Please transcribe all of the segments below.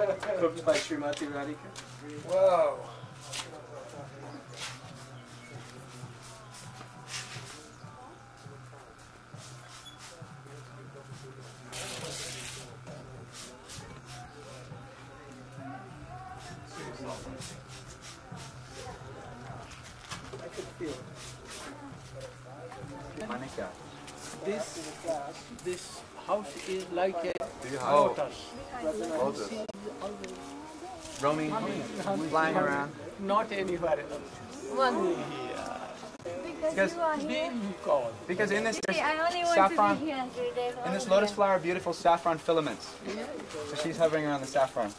Cooked by Srimati Radhika. Wow. I could feel it. Manika. This house is like a Lotus. lotus. Roaming, flying around. Not anywhere else. Only here. Because you are here. Because in this there's I only want saffron, to be here 3 days. in this lotus flower are beautiful saffron filaments. So she's hovering around the saffron.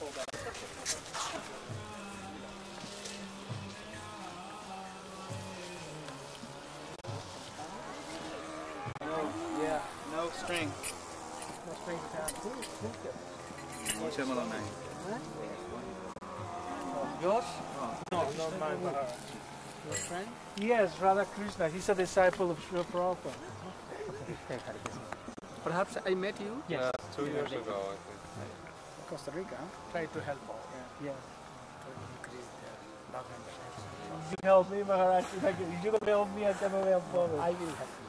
Yeah. No string. No strings attached. Yours? No, not mine, but ours. Your friend? Yes, Radha Krishna. He's a disciple of Srila Prabhupada. Perhaps I met you? Yes. 2 years ago, I think. Costa Rica. Try to help out. Yeah. To increase the love and the You help me, Maharaj. You can help me, I can help others. I will help you.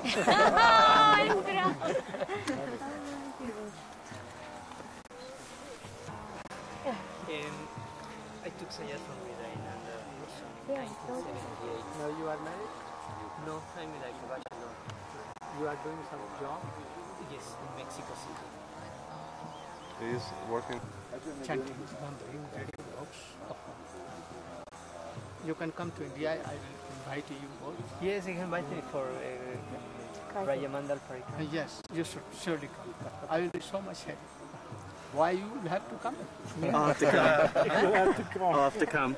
I took Sayat from Vidai in 1978. Now you are married? No, I'm like a bachelor. You are doing some job? Yes, in Mexico City. He's working. Chanting, wandering, reading books. You can come to India, I will invite you both. Yes, he invited me for Rajamandal Parikram. Yes, you should surely come. I will be so much happy. Why you will have to come? I'll have to come. I'll have to come.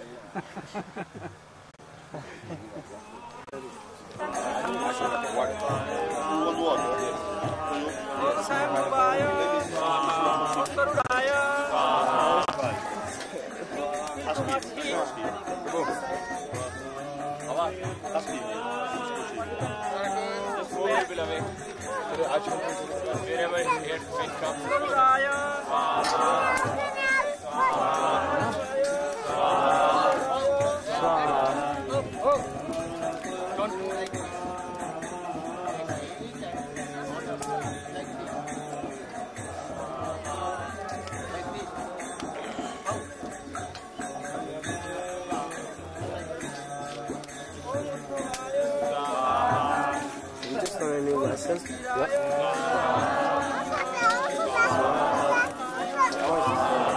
Wherever it comes. You just want a new lesson? Yep.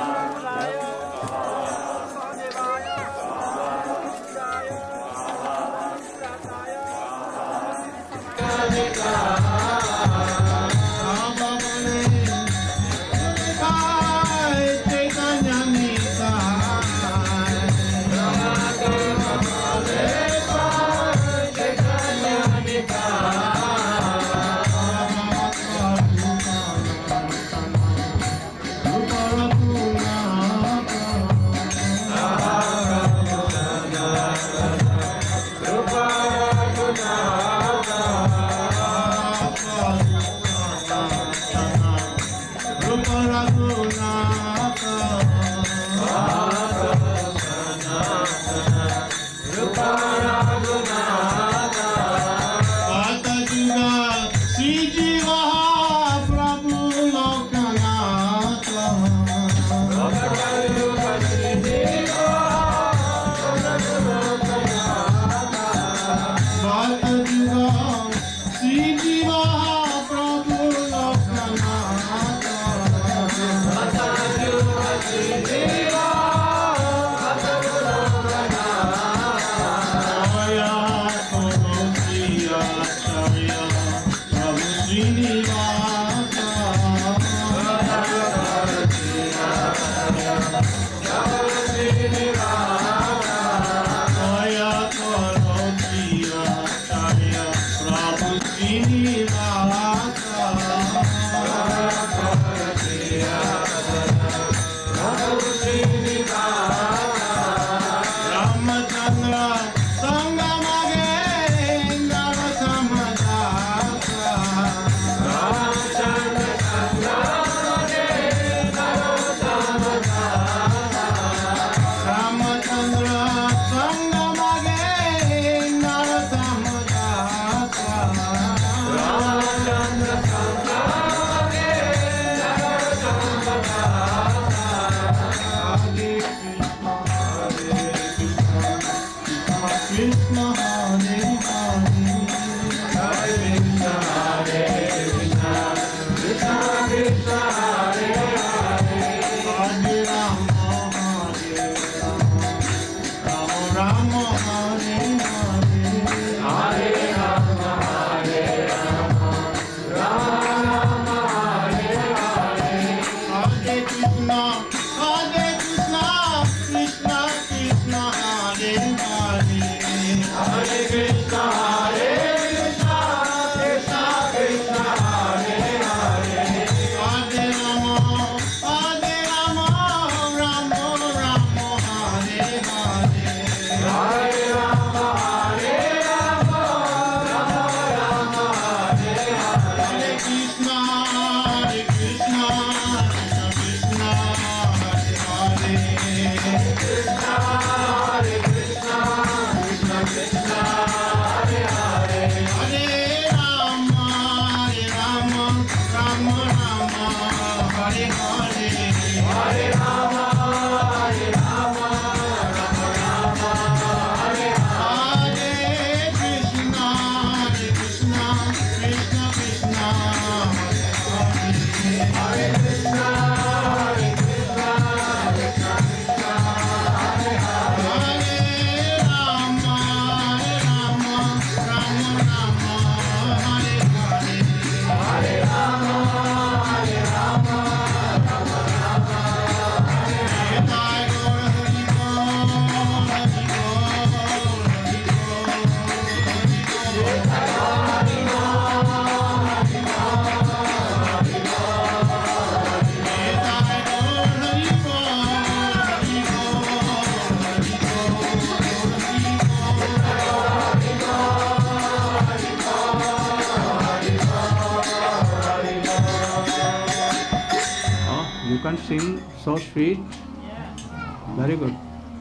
You can sing so sweet. Very good.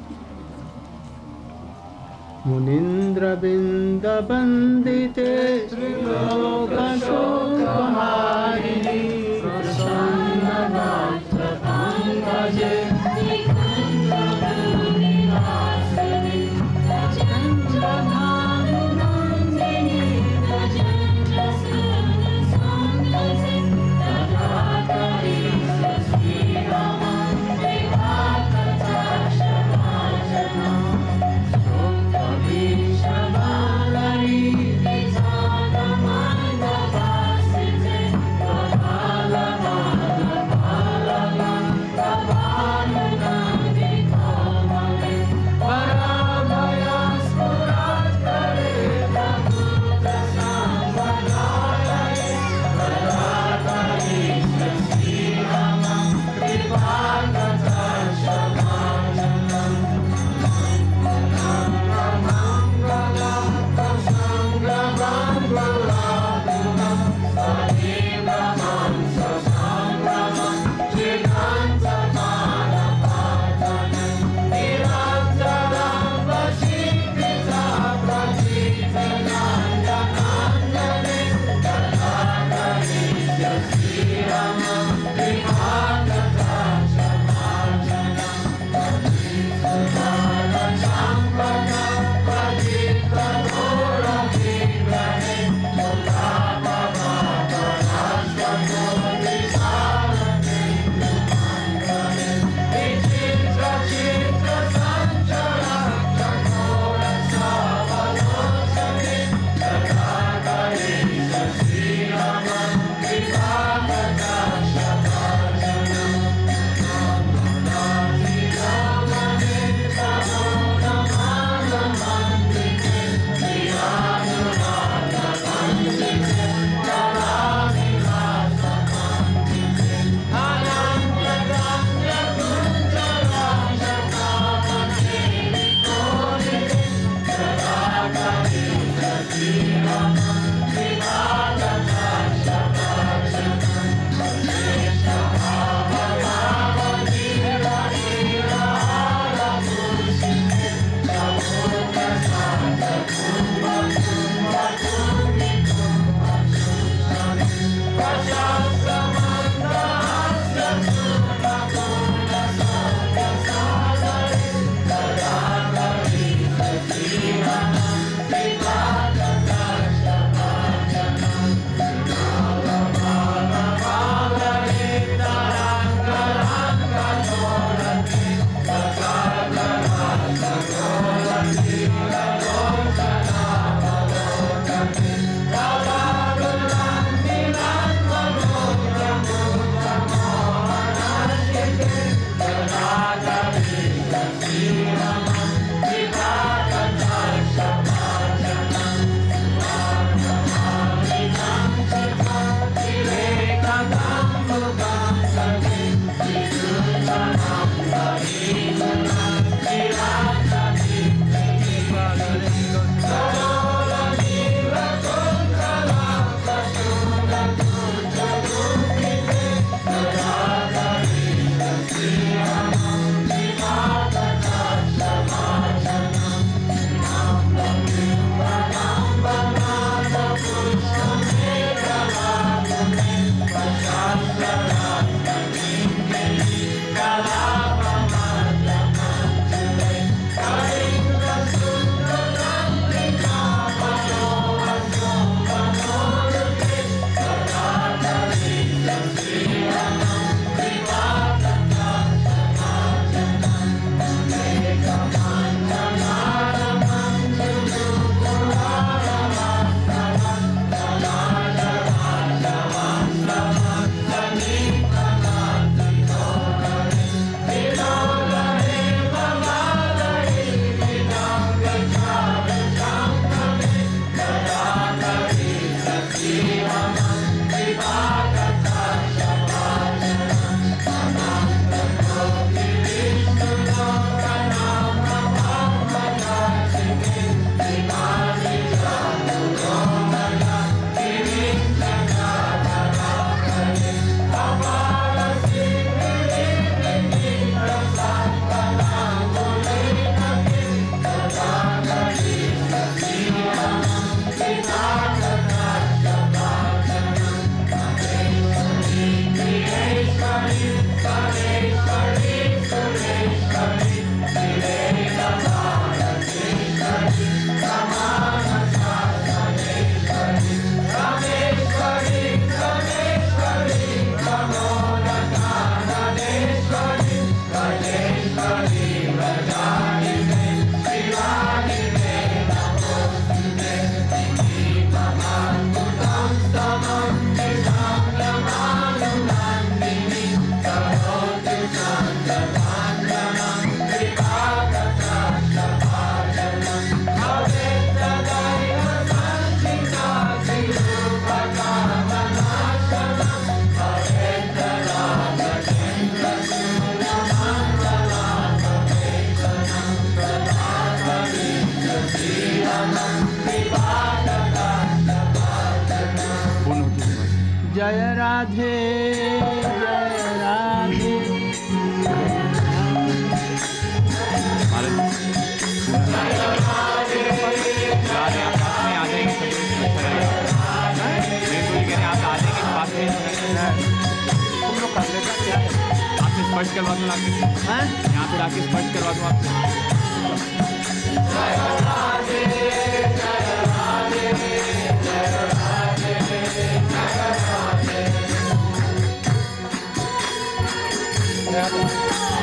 Munindra binda bandite loka shokamarini prasanna natra pangaje nikunda nivasini rajendra dhanu nandini rajendra sundar sundase tadakari Bye. जय राधे जय राधे। आपसे स्पर्श करवा दूँ यहाँ पे आके स्पर्श करवा दूँ आपसे।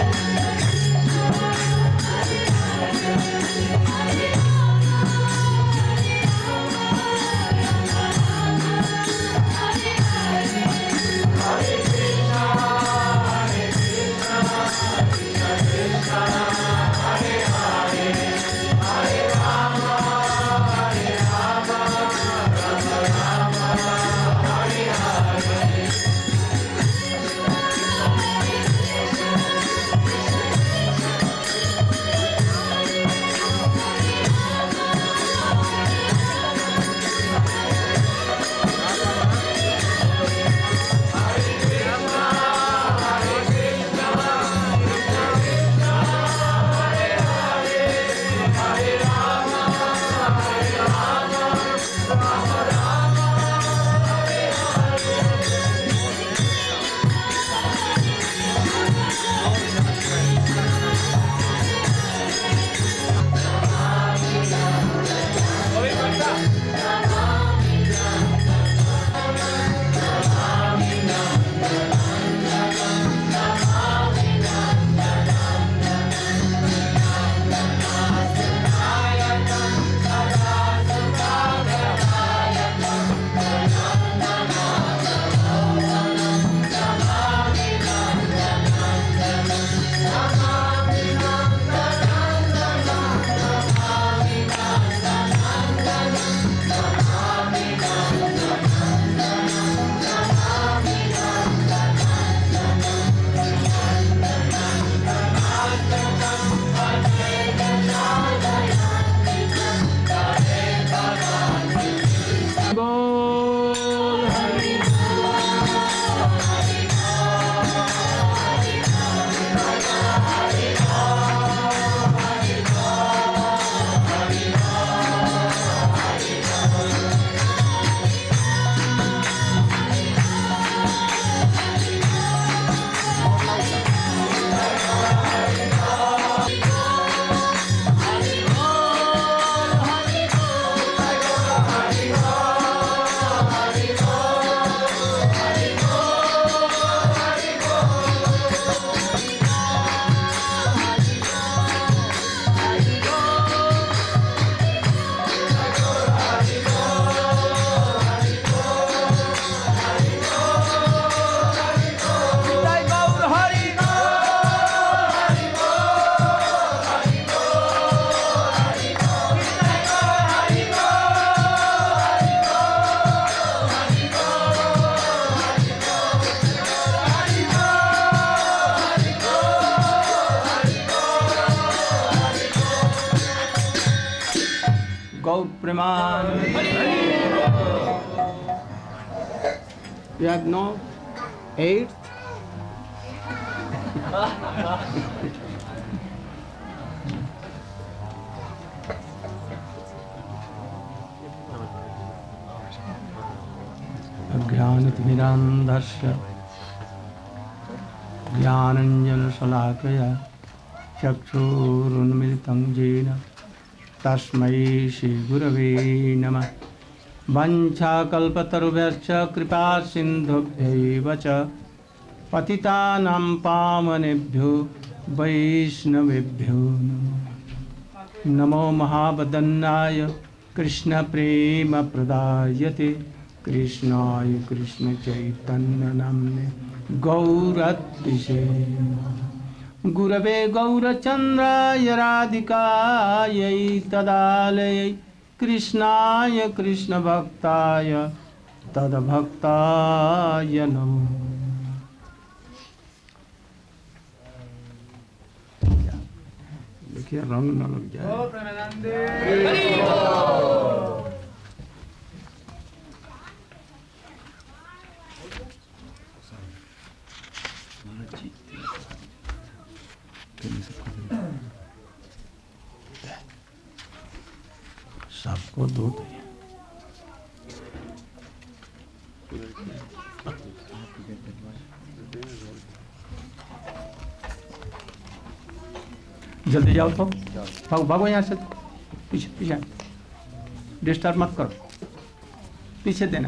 You have no eighth? अज्ञानतिमिरान्धस्य ज्ञानाञ्जनशलाकया चक्षुरुन्मिलितं येन तस्मै श्रीगुरवे नमः। वंशाकल्पतरुभ्यश्च कृपासिन्धुभ्यैव च पतितानां पावनेभ्यो वैष्णवेभ्यो नमो महावदन्नाय कृष्णप्रेमप्रदायते कृष्णाय कृष्णचैतन्यनाम्ने गौरत्रिषे गुरवे गौरचन्द्राय राधिकायै तदालयै कृष्णाय कृष्णभक्ताय तद्भक्ताय नमो। देखिए रंग न लग जाए। सबको दूध है। जल्दी जाओ तो भागो भागो यहाँ से, पीछे पीछे, डिस्टर्ब मत करो, पीछे देना।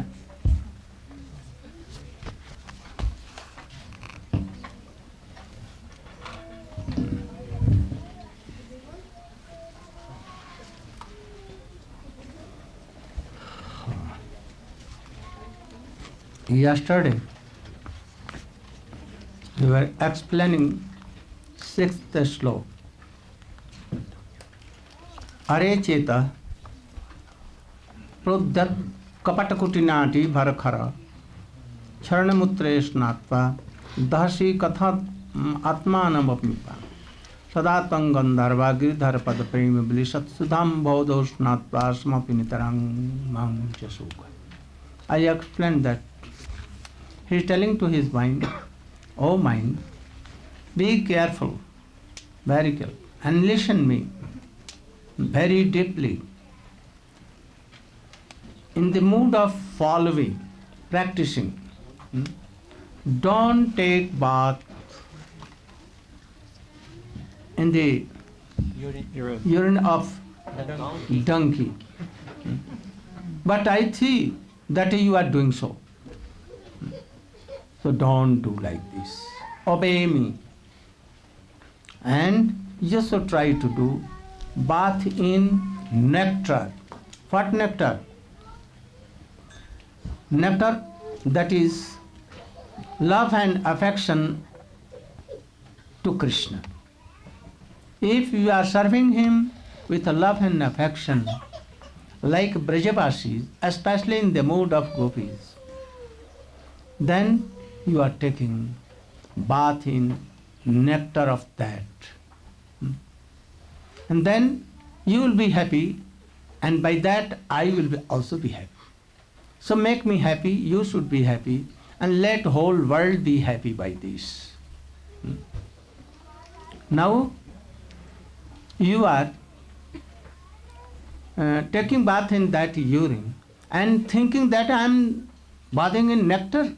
Yesterday, we were explaining 6th sloka. Are cheta prodhat kapatakutinati bharakhara charanamutre snatva dahasi katha atmanamapmipa sadatang gandharva giridhar padapremi bilisat sudham baudo snatva smapinitarang manchasukha. I explained that he is telling to his mind, "Oh mind, be careful, very careful, and listen me very deeply. In the mood of following, practicing, don't take bath in the urine of donkey. But I see that you are doing so. So don't do like this. Obey me. And just so try to do bath in nectar. What nectar? Nectar, that is love and affection to Krishna. If you are serving him with a love and affection, like Brajavasis, especially in the mood of gopis, then you are taking bath in nectar of that. And then you will be happy, and by that I will also be happy. So make me happy, you should be happy, and let whole world be happy by this. Now you are taking bath in that urine and thinking that I am bathing in nectar.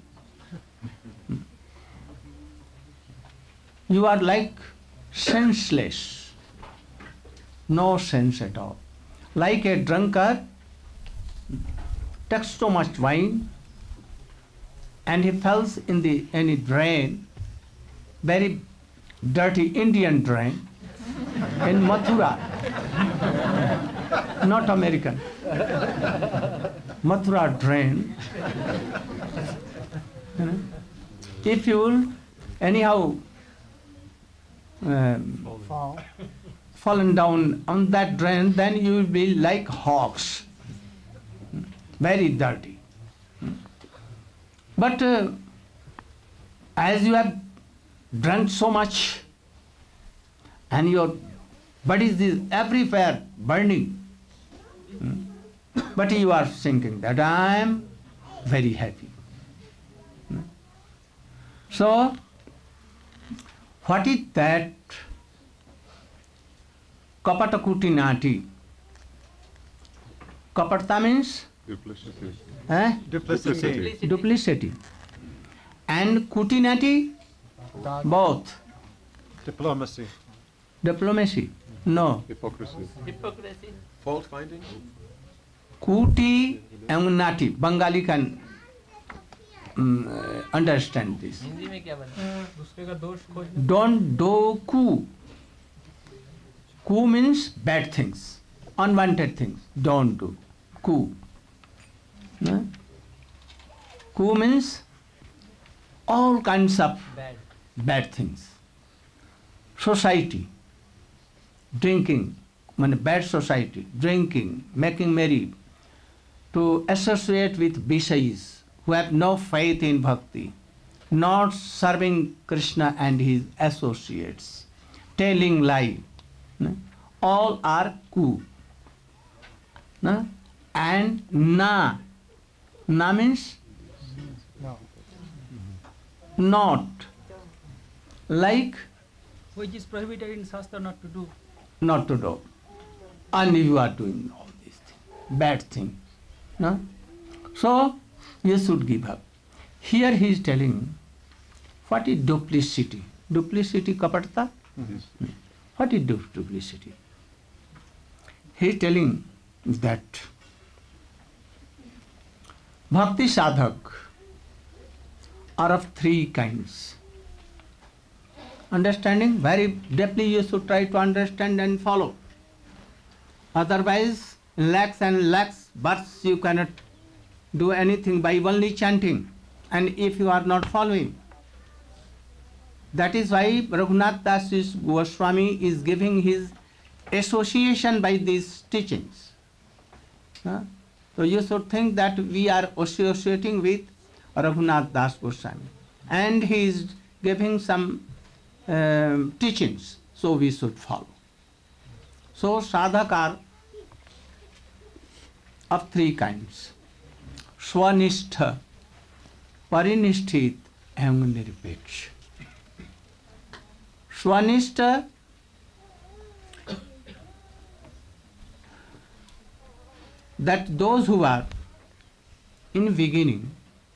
You are like senseless, no sense at all. Like a drunkard takes so much wine and he falls in any drain, very dirty Indian drain in Mathura, not American. Mathura drain. If you will anyhow fallen down on that drain, then you will be like hogs, very dirty. But as you have drunk so much and your body is everywhere burning, but you are thinking that I am very happy. So, what is that kapata kutinati? Kapata means Duplicity. Duplicity. Duplicity. And kutinati? Both. Diplomacy. Diplomacy? No. Hypocrisy. Hypocrisy. Fault finding? Kuti and nati. Bengali can understand this. Hindi में क्या बनता दूसरे का दोष खोजना Don't do ku. Ku means bad things, unwanted things. Don't do. Ku. No? Ku means all kinds of bad things. Society, drinking, bad society, drinking, making merry, to associate with Vishayis who have no faith in bhakti, not serving Krishna and his associates, telling lie, all are ku. And na. Na means not. Like Which is prohibited in Shastra not to do. Not to do. And you are doing all these things, bad thing. No? So, you should give up. Here he is telling, what is duplicity? Duplicity, kapatata? What is duplicity? He is telling that bhakti sadhak are of three kinds. Understanding? Very deeply you should try to understand and follow. Otherwise, lakhs and lakhs births you cannot do anything by only chanting. And if you are not following, that is why Raghunath Das Goswami is giving his association by these teachings. So you should think that we are associating with Raghunath Das Goswami. And he is giving some teachings, so we should follow. So sadhak are of three kinds. Swanistha, Parinishthit, and Nirpeksh. Swanistha that those who are in beginning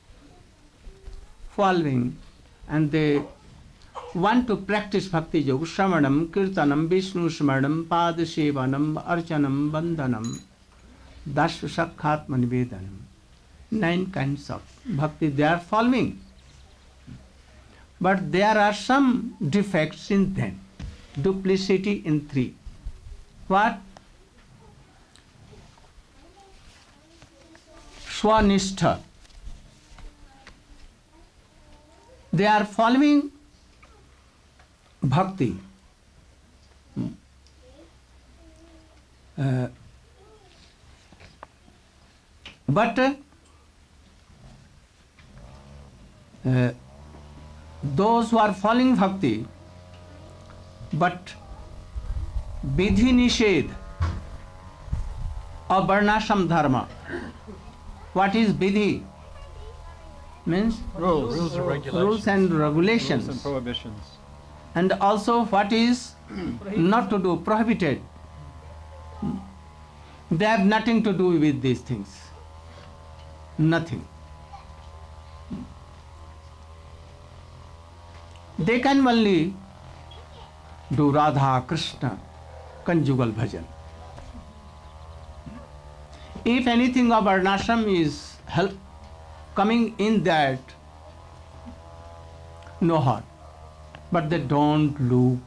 following and they want to practice bhakti yoga, shravanam, kirtanam, Vishnu smaranam, padasevanam, archanam, bandhanam, dasya sakkhatma nivedanam. 9 kinds of bhakti they are following. But there are some defects in them. Duplicity in 3. What? Swanistha. They are following bhakti. But those who are following bhakti, but vidhi nishedh of varnashram dharma. What is vidhi? Means Rules and regulations. rules and regulations. Rules and prohibitions. And also what is not to do, prohibited. They have nothing to do with these things. Nothing. They can only do Radha, Krishna, conjugal bhajan. If anything of varnashram is coming in that, no harm. But they don't look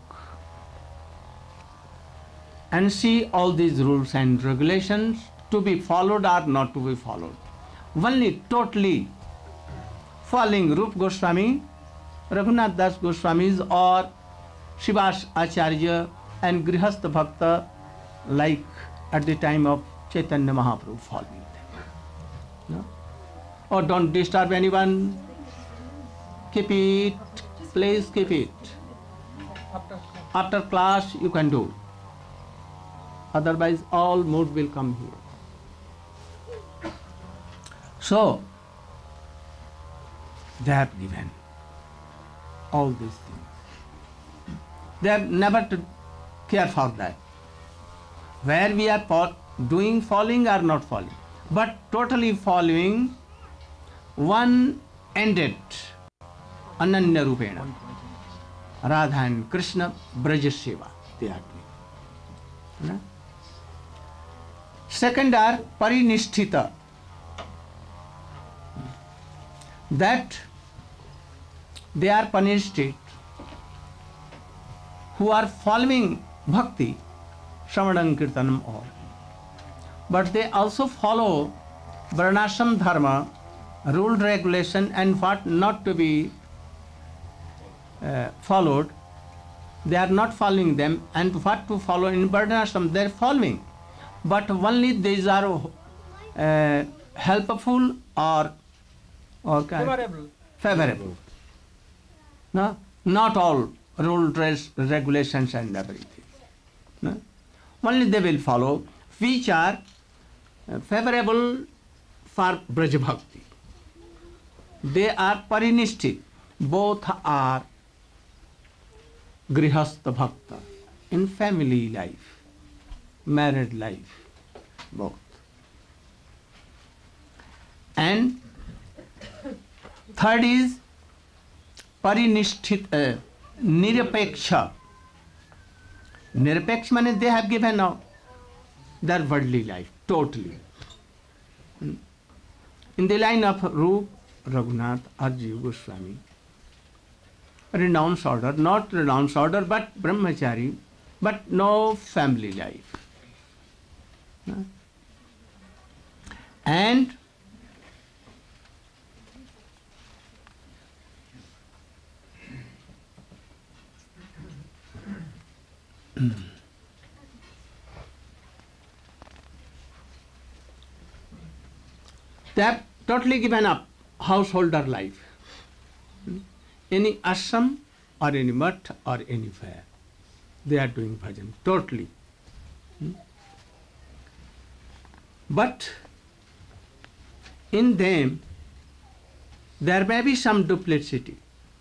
and see all these rules and regulations to be followed or not to be followed. Only totally following Rupa Goswami, Raghunath Das Goswamis or Shivas Acharya and Grihastha Bhakta, like at the time of Chaitanya Mahaprabhu, following them. No? Or don't disturb anyone, keep it, please keep it. After class you can do. Otherwise all mood will come here. So, they have given all these things. They have never to care for that. Where we are doing following or not following, but totally following one-ended, Ananya Rupena. Radha and Krishna, Braja Seva, they are doing. Second are Parinishthita. That they are punished who are following bhakti, Shravanam, Kirtanam, all. But they also follow varnashram dharma, rule, regulation, and what not to be followed. They are not following them, and what to follow in varnashram they are following. But only these are helpful or favorable. No? Not all rule, regulations and everything. No? Only they will follow which are favorable for Braja Bhakti. They are parinishthit. Both are grihastha bhakta, in family life, married life, both. And third is parinishthit, nirapeksha. Nirapeksha means they have given up their worldly life totally. In the line of Rup, Raghunath, or Jiva Goswami, renounced order, not renounced order, but brahmachari, but no family life. And they have totally given up householder life. Any ashram or any mutt or any fair, they are doing bhajan totally. But in them there may be some duplicity.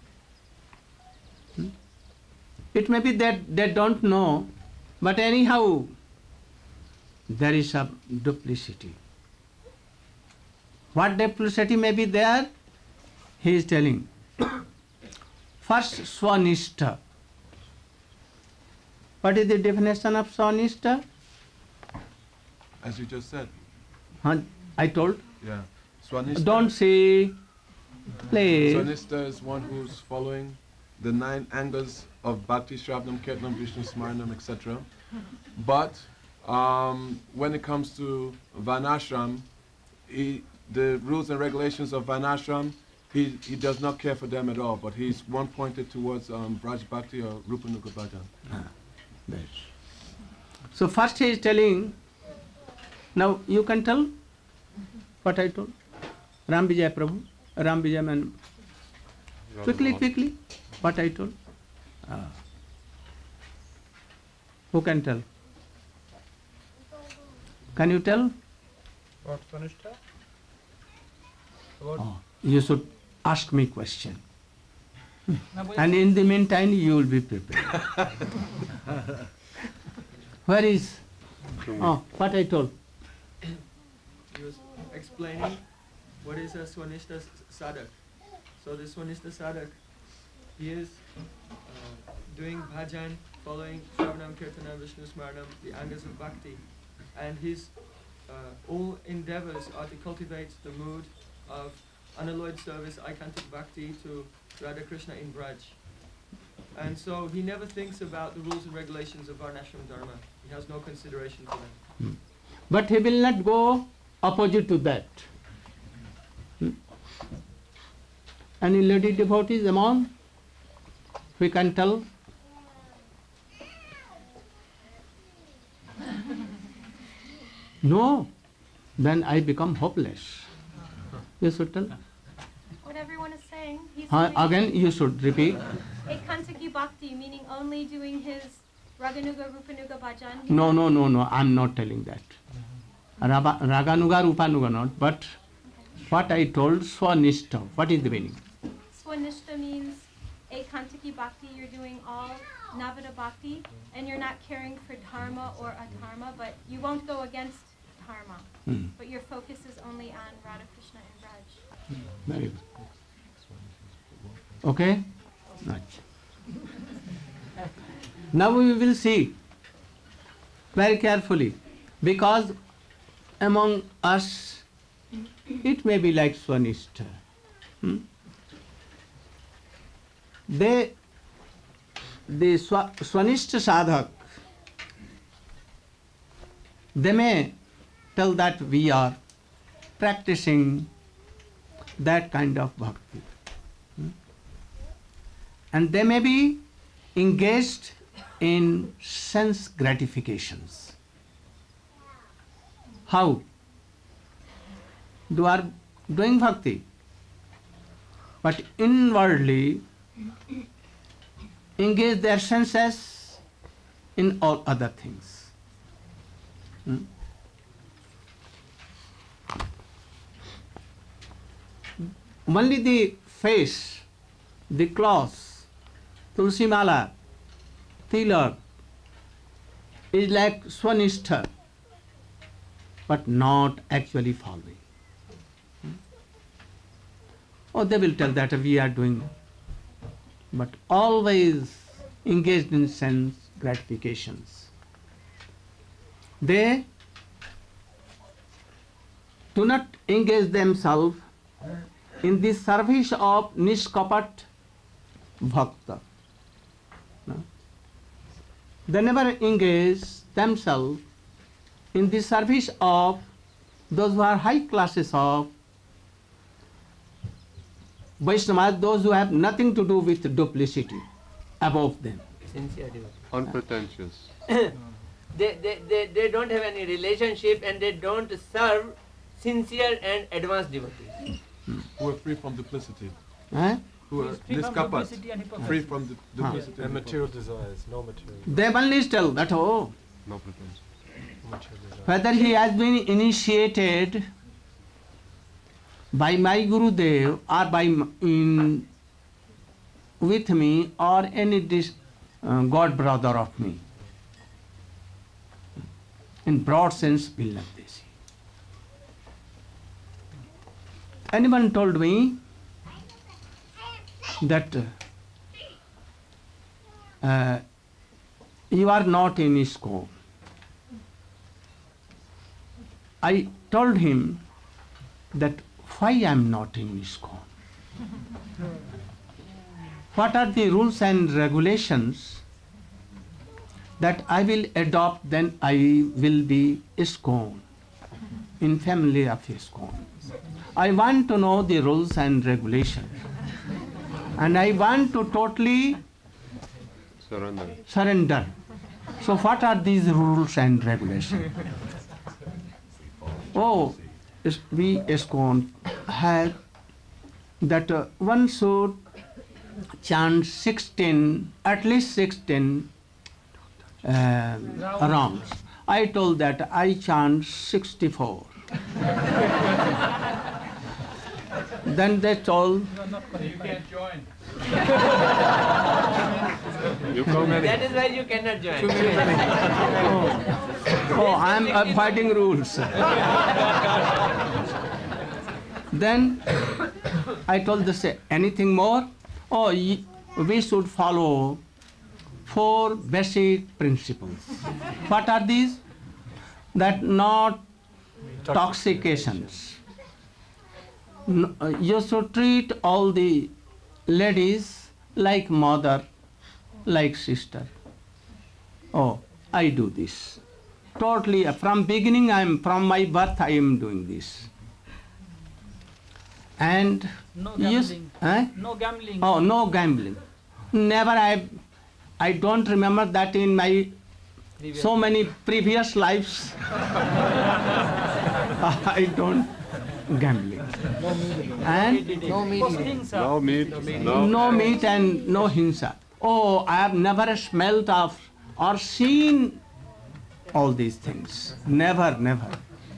It may be that they don't know, but anyhow there is a duplicity. What duplicity may be there? He is telling. First, swanishta. What is the definition of swanishta? As you just said. I told. Yeah. Swanishta. Don't say, please. Swanishta is one who's following the 9 angas of Bhakti, Shravnam, Kirtanam, Vishnu Smaranam, etc. But when it comes to Varnashram, the rules and regulations of Varnashram, he does not care for them at all, but he's one pointed towards Braj Bhakti or Rupanuga Bhajan. So first he is telling, now you can tell what I told. Ram Vijay Prabhu, Ram Vijay man. Quickly, what I told. Who can tell? Can you tell? What Swanishta? You should ask me question. And in the meantime, you will be prepared. Where is? What I told. He was explaining what is a Swanishta sadhak. So the Swanishta sadhak, he is doing bhajan, following Shravanam, Kirtanam, Vishnu Smaranam, the angas of bhakti. And his all endeavors are to cultivate the mood of unalloyed service, Aikantic bhakti to Radha Krishna in Braj. And so he never thinks about the rules and regulations of Varnashram Dharma. He has no consideration for them. But he will not go opposite to that. Any lady devotees among? We can tell. No, then I become hopeless. You should tell. What everyone is saying, he's Again, you should repeat. Ekantaki Bhakti, meaning only doing his Raganuga, Rupanuga Bhajan. No, I'm not telling that. Raganuga, Rupanuga not, but what I told, Swanishta. What is the meaning? Swanishta means Ekantaki Bhakti, you're doing all Navada Bhakti, and you're not caring for Dharma or Adharma, but you won't go against Dharma. But your focus is only on Radha Krishna and Braj. Very good. Okay? Right. Now we will see very carefully, because among us it may be like Swanishta. The Swanishta sadhak, they may tell that we are practicing that kind of bhakti. And they may be engaged in sense gratifications. How? They are doing bhakti, but inwardly engage their senses in all other things. Only the face, the cloth, tulsi mala, tilak is like Swanishta, but not actually following. Oh, they will tell that we are doing, but always engaged in sense gratifications. They do not engage themselves in the service of Nishkapat Bhakta. No? They never engage themselves in the service of those who are high classes of Vaishnavas, those who have nothing to do with duplicity above them. Sincere devotee. Unpretentious. They don't have any relationship and they don't serve sincere and advanced devotees. Who are free from duplicity. Eh? Who are Free from niskapat, duplicity and hypocrisy. free from duplicity And material desires, no material. They only tell that, oh, No pretense. Material desires. whether he has been initiated by my Gurudev or with me or any god brother of me. In broad sense, will not they see. Anyone told me that you are not in ISKCON. I told him that why I am not in ISKCON. What are the rules and regulations that I will adopt, then I will be ISKCON, in family of ISKCON. I want to know the rules and regulations. And I want to totally surrender. So what are these rules and regulations? Oh, we ISKCON have that one should chant 16, at least 16 rounds. I told that I chant 64. Then they told, You can't join. You come in. That is why you cannot join. oh, I am avoiding rules. Then I told them, say, anything more? Oh, we should follow 4 basic principles. What are these? That not toxications. You should treat all the ladies like mother, like sister. Oh, I do this. Totally, from beginning, from my birth, I am doing this. And No gambling. No gambling. Oh, no gambling. Never. I don't remember that in my so many previous lives. I don't gambling. And No meat. No meat. no meat and no hinsa. Oh, I have never smelt of or seen all these things. Never, never.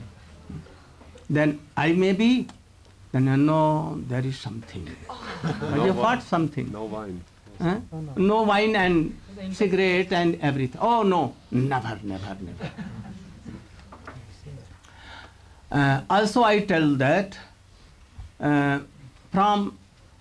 Then I may be. Then I know there is something. What something? No wine. Huh? No wine and cigarette and everything. Oh no, never, never, never. Also I tell that from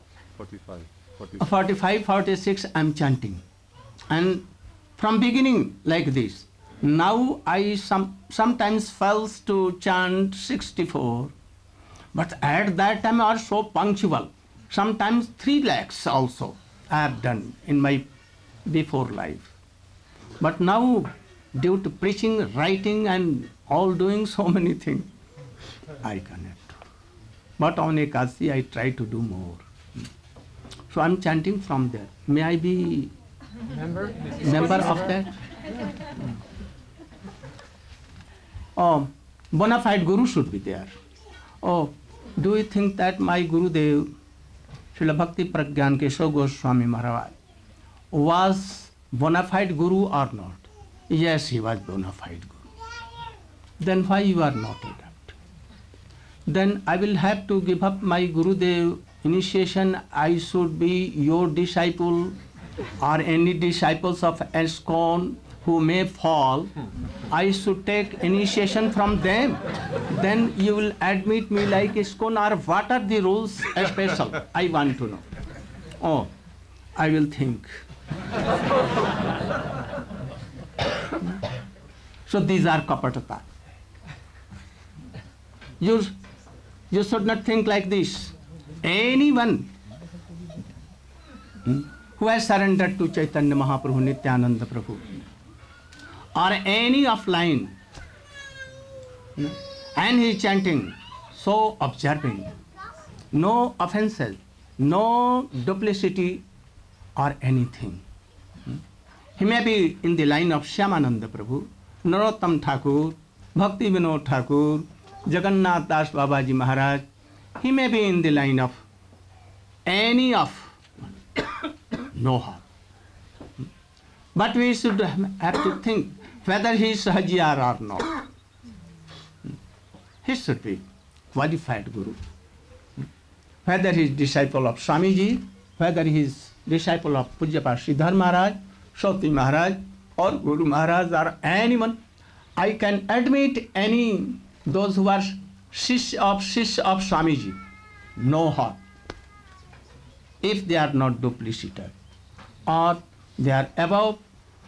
45, 46 I'm chanting. And from beginning like this. Now I sometimes fails to chant 64. But at that time I was so punctual. Sometimes 3 lakhs also I have done in my before life. But now, due to preaching, writing and all doing so many things, I cannot. But on Ekadasi I try to do more. So I'm chanting from there. May I be member of that? Oh, bona fide Guru should be there. Oh, do you think that my Gurudev, Srila Bhakti Pragyan Keshava Goswami Maharaj, was bona fide Guru or not? Yes, he was bona fide Guru. Then why you are not adopted? Then I will have to give up my Gurudev initiation. I should be your disciple or any disciples of ISKCON who may fall, I should take initiation from them. Then you will admit me like ISKCON, or what are the rules special? I want to know. Oh, I will think. So these are kapatata. You should not think like this. Anyone who has surrendered to Chaitanya Mahaprabhu, Nityananda Prabhu, or any offline, and he is chanting, so observing, no offenses, no duplicity or anything. He may be in the line of Shyamananda Prabhu, Narottam Thakur, Bhakti Vinod Thakur, Jagannath Das Babaji Maharaj. He may be in the line of any of no harm. But we should have to think whether he is Sahajiyar or not. He should be qualified Guru. Whether he is disciple of Swamiji, whether he is disciple of Pujyapad Sridhar Maharaj, Shoti Maharaj, or Guru Maharaj, or anyone, I can admit those who are Shishya of Swamiji, no harm. If they are not duplicated, or they are above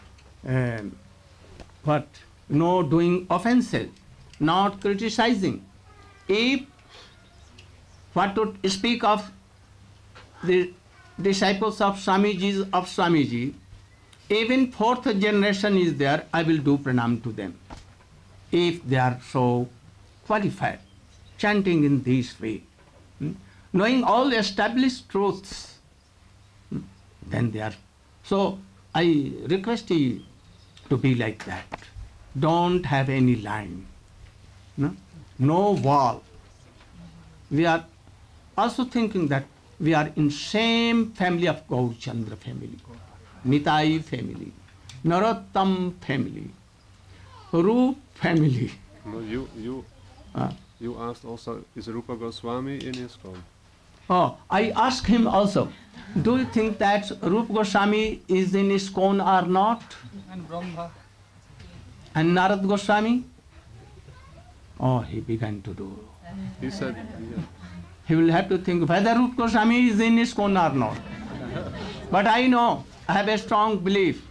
no doing offenses, not criticizing. If what to speak of the disciples of Swamiji, even fourth generation is there, I will do pranam to them. If they are so qualified, chanting in this way, knowing all established truths, then they are. So I request you to be like that. Don't have any line, no wall. We are also thinking that we are in same family of Gaurchandra family, Nitai family, Narottam family, Rup family. No, you asked also, is Rupa Goswami in ISKCON? Oh, I asked him also, do you think that Rupa Goswami is in ISKCON or not? And Brahma. And Narad Goswami? Oh, he began to do. He said, yeah. He will have to think whether Rupa Goswami is in ISKCON or not. But I know, I have a strong belief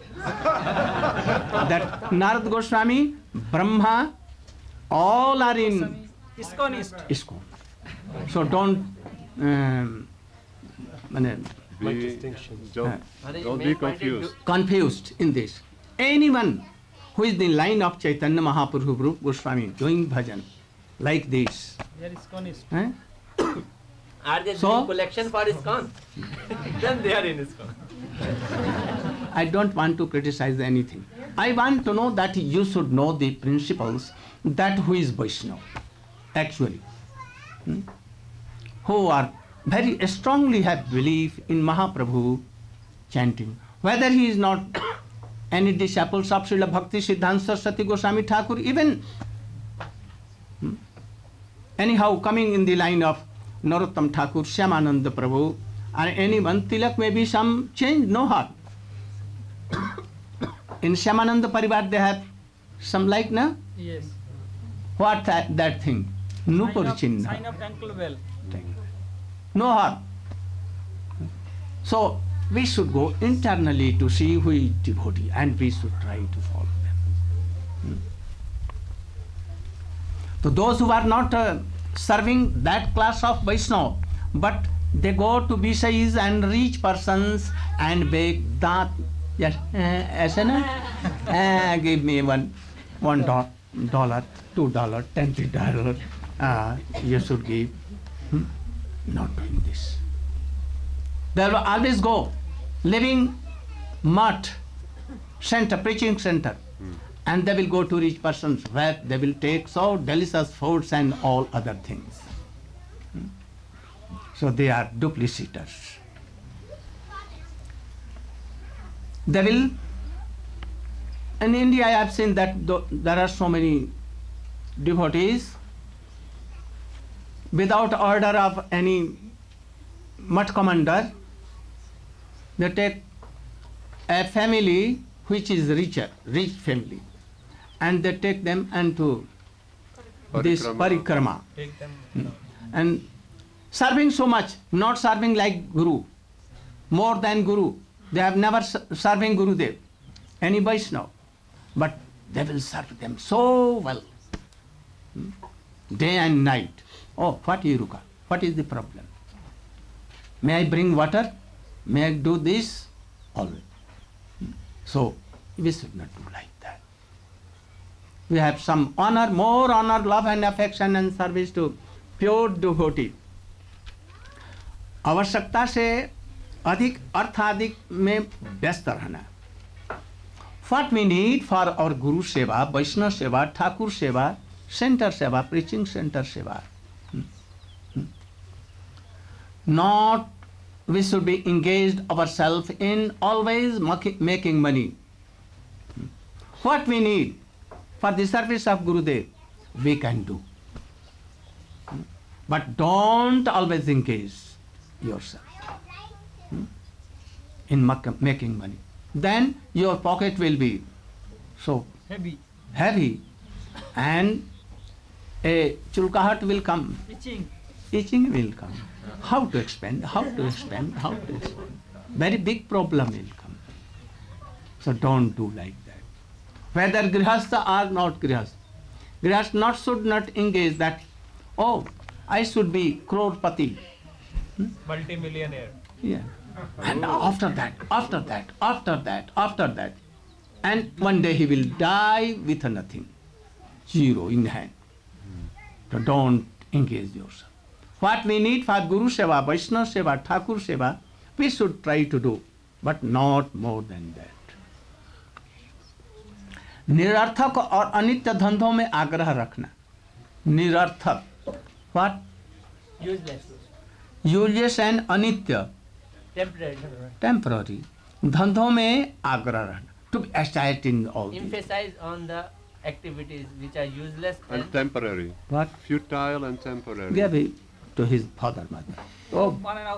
that Narad Goswami, Brahma, all are in ISKCON. So don't don't be confused in this. Anyone who is in the line of Chaitanya Mahaprabhu, Rupa Goswami, doing bhajan like this. Are they doing collection for ISKCON? Then they are in ISKCON. I don't want to criticize anything. I want to know that you should know the principles that who is Vaishnava, actually. Who are very strongly have belief in Mahaprabhu chanting. Whether he is not any disciples of Srila Bhakti Siddhanta Saraswati Goswami Thakur, even anyhow coming in the line of Narottam Thakur, Shyamananda Prabhu, or anyone, Tilak may be some change, no harm. In Shyamananda Parivar they have some like, na? Yes. What that thing? Nupur Chinna. Sign of ankle well. No harm. So we should go internally to see who is devotee, and we should try to follow them. So those who are not serving that class of Vaishnava, but they go to Visayas and rich persons and beg that, yes, give me $1, $2, $20, you should give. Not doing this. They will always go, living mutt center, preaching center, and they will go to rich persons where they will take so delicious foods and all other things. So they are duplicitors. They will, in India I have seen that there are so many devotees, without order of any mutt commander, they take a family which is rich family, and they take them into this parikrama. Take them. And serving so much, not serving like Guru, more than Guru. They have never serving Gurudev, any Vaishnava, but they will serve them so well, day and night. Oh, what Iruka? What is the problem? May I bring water? May I do this? Always. So we should not do like that. We have some honor, more honor, love and affection and service to pure devotee. आवश्यकता से अधिक अर्थाधिक में व्यस्त रहना. What we need for our Guru Seva, Vaishnava Seva, Thakur Seva, Center Seva, Preaching Center Seva. Not we should be engaged ourselves in always making money. What we need for the service of Gurudev, we can do. But don't always engage yourself in making money. Then your pocket will be so heavy and a chulkahat will come. Itching will come. How to expend, how to expend, how to expend. Very big problem will come. So don't do like that. Whether grihastha or not grihastha. Grihastha should not engage that, oh, I should be crorepati. Multi-millionaire. Yeah. And after that, and one day he will die with nothing. Zero in hand. So don't engage yourself. What we need for Guru Seva, Vaishnava Seva, Thakur Seva, we should try to do, but not more than that. निरर्थक और अनित्य धंधों में आग्रह रखना. निरर्थक, what? Useless and anitya. Temporary. धंधों में आग्रह रहना. To be aside in all these. Emphasize on the activities which are useless and temporary. What? Futile and temporary. Gave it to his father, mother. Oh,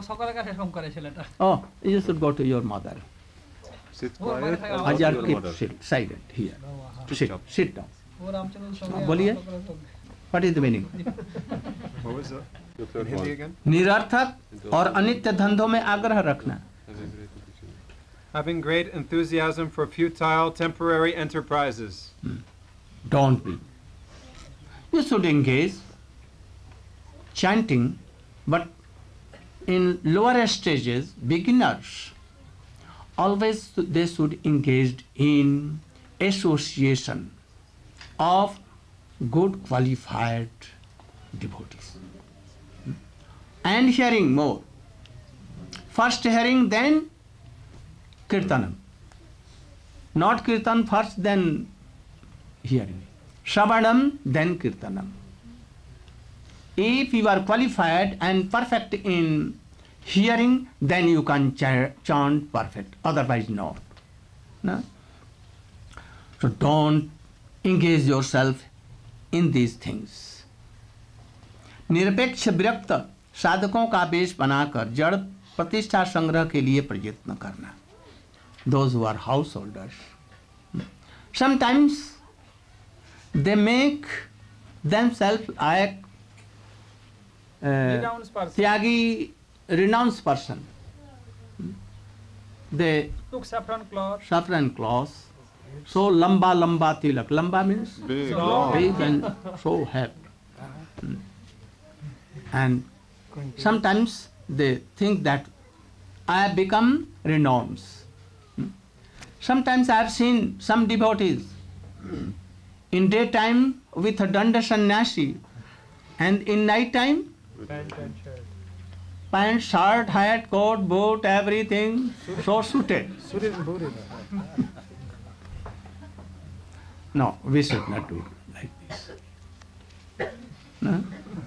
you should go to your mother. Sit quiet. Ajar, keep silent here. Sit down. बोलिए. What is the meaning? What was that? The third one. Again? निरर्थक और अनित्य धंधों में आग्रह रखना. Having great enthusiasm for futile, temporary enterprises. Don't be. You should engage chanting, but in lower stages, beginners, always they should engage in association of good qualified devotees. And hearing more. First hearing, then kirtanam. Not kirtan first, then hearing. Shravanam, then kirtanam. If you are qualified and perfect in hearing, then you can chant perfect, otherwise not. No? So don't engage yourself in these things. निरपेक्ष विरक्त साधकों का वेश बनाकर जड़ प्रतिष्ठा संग्रह के लिए प्रयत्न करना. Those who are householders. Sometimes they make themselves like Tyagi, renounced person. They took saffron cloth. So lamba tilak. Lamba means big, big and so heavy. And sometimes they think that I have become renounced. Sometimes I have seen some devotees in daytime with a danda sannyasi, and in night time pant, shirt, hat, coat, boot, everything so suited. No, we should not do like this. No?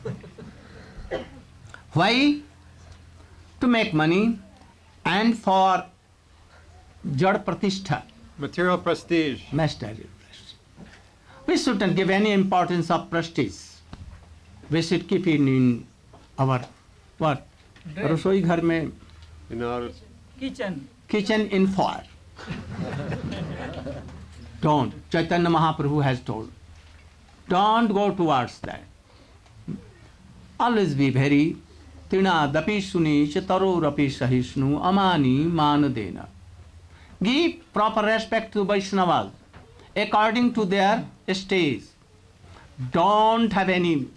Why? To make money and for jad pratishtha. Material prestige. Material prestige. We shouldn't give any importance of prestige. We should keep it in our what? Rasoi ghar mein. In our kitchen in fire. Don't. Chaitanya Mahaprabhu has told. Don't go towards that. Always be very Tina dapi suni chitaro rapi sahishnu amani manadena. Give proper respect to Vaishnavas according to their stage. Don't have any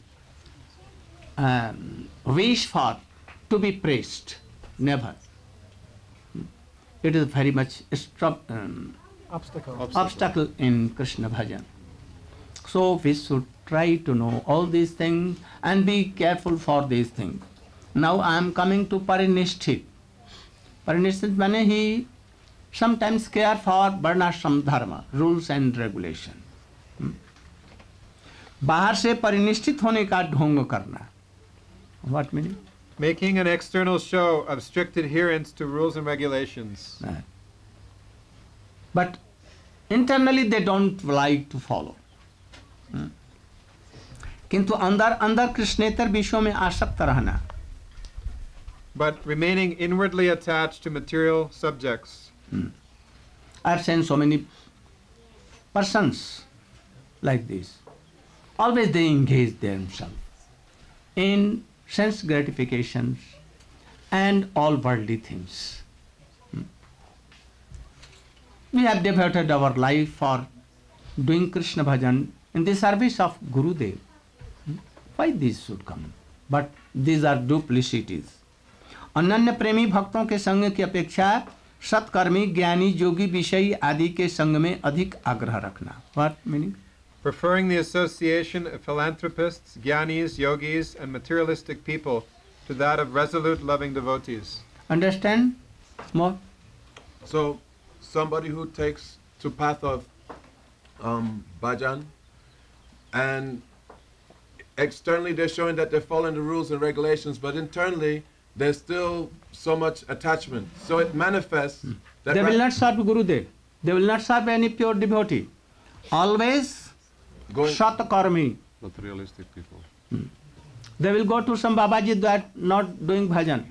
wish for to be praised. Never. It is very much obstacle in Krishna bhajan. So we should try to know all these things and be careful for these things. Now I am coming to Parinishthit. Parinishthit means he sometimes care for varnashram dharma, rules and regulation. बाहर से परिनिष्ठित होने का ढोंग करना. What meaning? Making an external show of strict adherence to rules and regulations. But internally they don't like to follow. किंतु अंदर अंदर कृष्णेतर विषयों में आसक्त रहना. But remaining inwardly attached to material subjects. I've seen so many persons like this. Always they engage themselves in sense gratifications and all worldly things. We have devoted our life for doing Krishna bhajan in the service of Gurudev. Why this should come? But these are duplicities. अनन्य प्रेमी भक्तों के संग की अपेक्षा सत्कर्मी ज्ञानी योगी विषयी आदि के संग में अधिक आग्रह रखना. What meaning? Preferring the association of philanthropists, jnanis, yogis, and materialistic people to that of resolute, loving devotees. Understand more? So, somebody who takes to path of bhajan, and externally they're showing that they're following the rules and regulations, but internally there's still so much attachment. So it manifests that they will not serve Gurudev. They will not serve any pure devotee. Always Satakarmi. Materialistic people. They will go to some Babaji that not doing bhajan.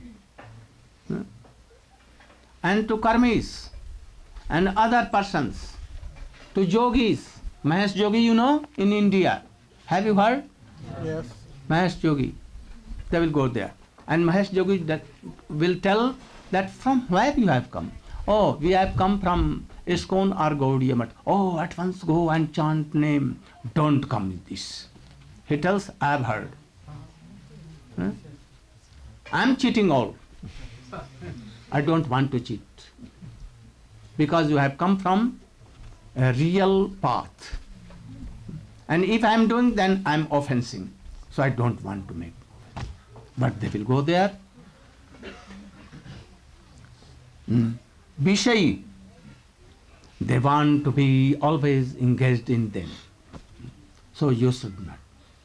And to karmis and other persons. To yogis. Mahesh Yogi, you know, in India. Have you heard? Yes. Mahesh Yogi. They will go there. And Mahesh Yogi that will tell that from where you have come. Oh, we have come from ISKCON or Gaudiya Math. Oh, at once go and chant name. Don't come with this. He tells, I have heard. I am cheating all. I don't want to cheat. Because you have come from a real path. And if I am doing, then I am offensing. So I don't want to make. But they will go there. Vishayi. They want to be always engaged in them. So you should not.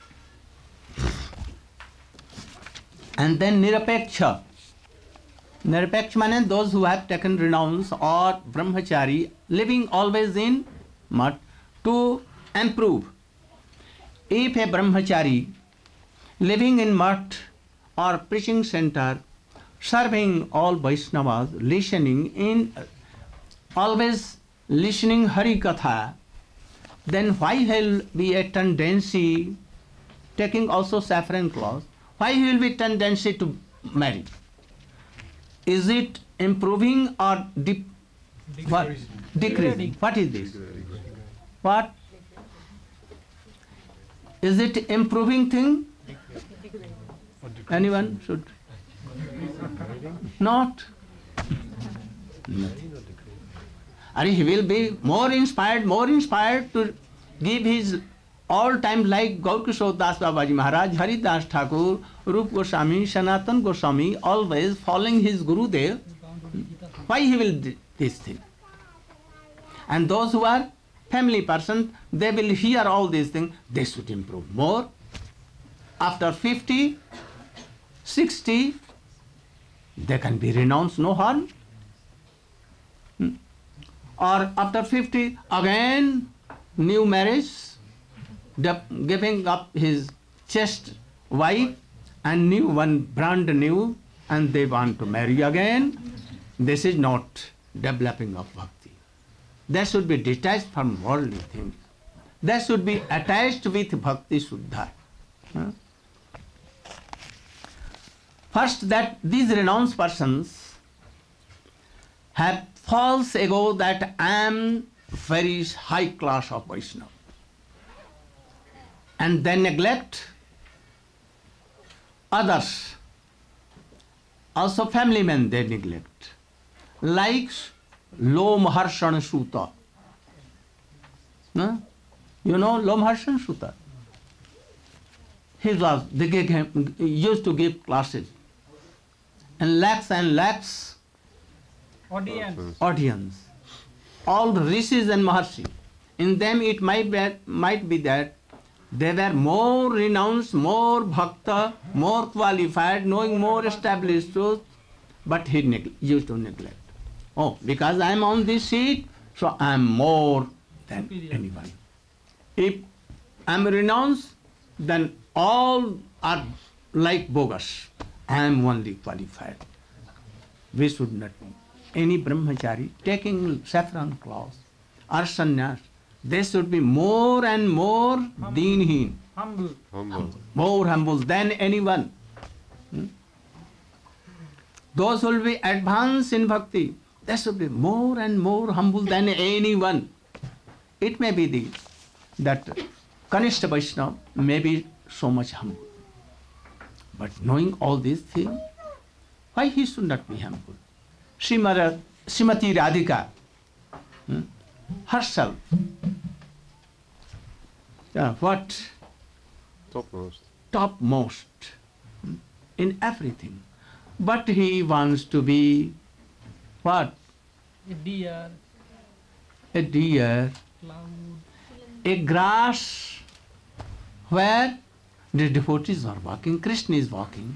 And then Nirapeksha. Nirapeksha means those who have taken renounce or brahmachari, living always in mat to improve. If a brahmachari living in mat or preaching center, serving all Vaishnavas, always listening Hari Katha, then why will be a tendency, taking also saffron cloth, why will be tendency to marry? Is it improving or decreasing? What is this? What? Is it improving thing? Anyone should? Not. Nothing. He will be more inspired to give his all-time like Gaurkishore Das Babaji Maharaj, Hari Das Thakur, Rup Goswami, Sanatan Goswami, always following his Gurudev. Why he will do this thing? And those who are family persons, they will hear all these things, they should improve more. After 50, 60, they can be renounced, no harm. Or after 50, again, new marriage, giving up his chaste wife and new one, brand new, and they want to marry again. This is not developing of bhakti. They should be detached from worldly things. They should be attached with Bhakti Suddha. First, that these renounced persons have false ego that I am very high class of Vaishnava. And they neglect others. Also family men they neglect. Like Lomharshan Suta. No? You know Lomharshan Suta? They used to give classes. And lakhs audience. All the rishis and maharshis. In them it might be that they were more renounced, more bhakta, more qualified, knowing more established truth, but he used to neglect. Oh, because I am on this seat, so I am more than anyone. If I am renounced, then all are like bogus. I am only qualified. We should not be. Any brahmachari taking saffron cloth or sannyas, they should be more and more deenheen, more humble than anyone. Those who will be advanced in bhakti, they should be more and more humble than anyone. It may be that Kanishta Vaishnava may be so much humble. But knowing all these things, why he should not be humble? Srimati Radhika, herself, what? Topmost in everything. But he wants to be what? A deer. A deer. Cloud. A grass where the devotees are walking, Krishna is walking.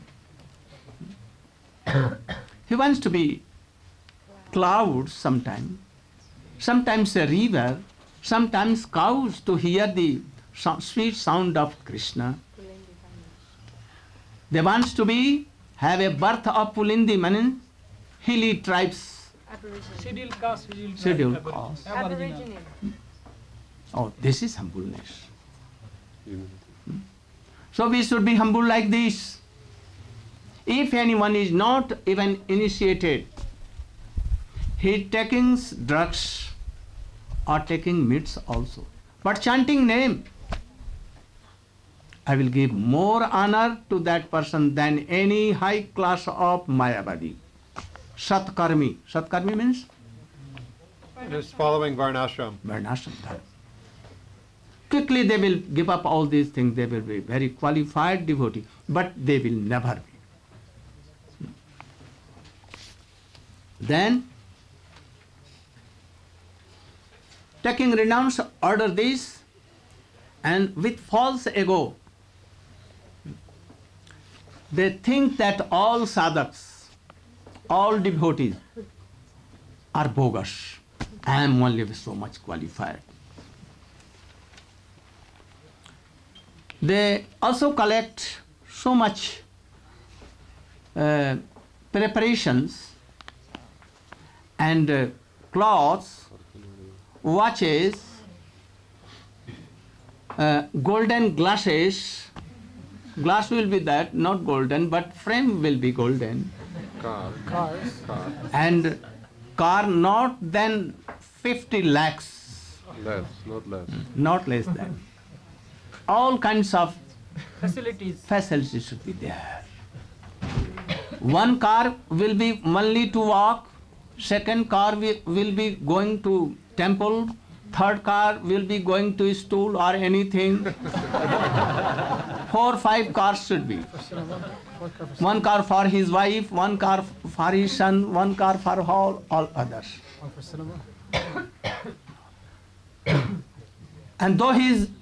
He wants to be clouds sometimes a river, sometimes cows to hear the sweet sound of Krishna. They want to have a birth of Pulindi, meaning hilly tribes. Scheduled caste. Scheduled caste. Aboriginal. Oh, this is humbleness. So we should be humble like this. If anyone is not even initiated, he is taking drugs or taking meats also, but chanting name, I will give more honor to that person than any high class of Mayavadi. Satkarmi. Satkarmi means? It is following Varnashram. Varnashram. Quickly they will give up all these things. They will be very qualified devotee, but they will never be. Then, taking renounce order this, and with false ego, they think that all sadhaks, all devotees are bogus. I am only so much qualified. They also collect so much preparations and clothes, watches, golden glasses. Glass will be that, not golden, but frame will be golden. Cars. And car not than 50 lakhs. Less, not less. Not less than. All kinds of facilities should be there. One car will be only to walk, second car will be going to temple, third car will be going to school or anything. 4 or 5 cars should be. One car for his wife, one car for his son, one car for all others. And though he is